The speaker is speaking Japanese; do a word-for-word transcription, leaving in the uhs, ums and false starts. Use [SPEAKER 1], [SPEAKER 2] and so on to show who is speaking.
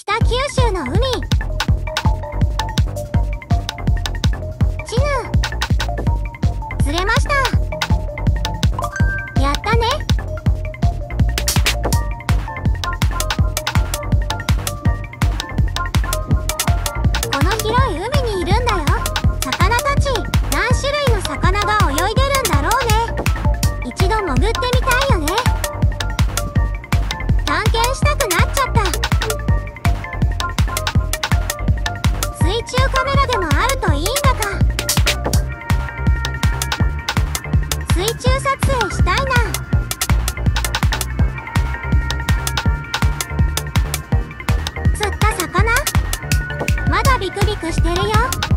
[SPEAKER 1] 北九州の海。チヌ釣れました。やったね。この広い海にいるんだよ。魚たち、何種類の魚が泳いでるんだろうね。一度潜ってみたいよね。探検したくなっちゃった。水中カメラでもあるといいんだか。水中撮影したいな。釣った魚まだビクビクしてるよ。